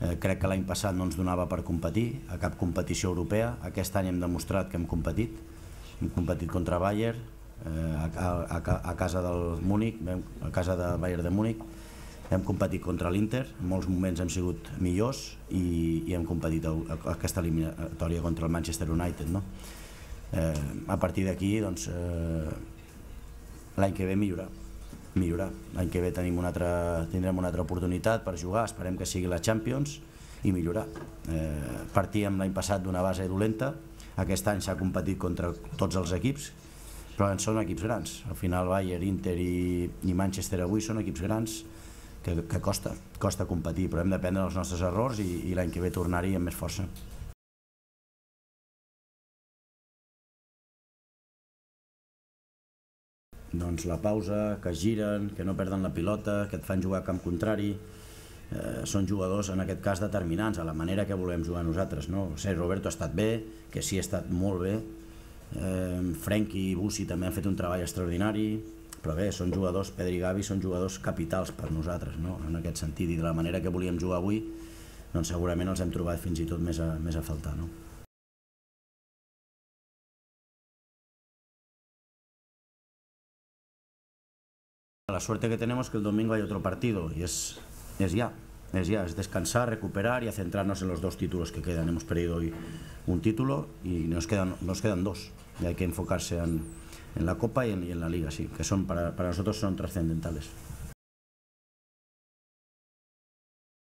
Crec que l'any passat no ens donava per competir a cap competició europea. Aquest any hem demostrat que hem competit contra Bayern a casa del Múnich, a casa de Bayern de Múnich. Hem competit contra l'Inter, en molts moments hem sigut millors i hem competit aquesta eliminatòria contra el Manchester United. A partir d'aquí, l'any que ve millorar. L'any que ve tindrem una altra oportunitat per jugar, esperem que sigui la Champions i millorar. Partíem l'any passat d'una base dolenta, aquest any s'ha competit contra tots els equips, però són equips grans. Al final Bayern, Inter i Manchester avui són equips grans que costa competir, però hem d'aprendre dels nostres errors i l'any que ve tornar-hi amb més força. Doncs la pausa, que es giren, que no perden la pilota, que et fan jugar a camp contrari, són jugadors en aquest cas determinants a la manera que volem jugar nosaltres. Roberto ha estat bé, que sí ha estat molt bé, Frenkie i Bussi també han fet un treball extraordinari, però bé, són jugadors, Pedri i Xavi són jugadors capitals per nosaltres, en aquest sentit, i de la manera que volíem jugar avui segurament els hem trobat fins i tot més a faltar. La suerte que tenemos es que el domingo hay otro partido y es descansar, recuperar y a centrarnos en los dos títulos que quedan. Hemos perdido hoy un título y nos quedan dos y hay que enfocarse en la Copa y en la Liga, sí, que para nosotros son trascendentales.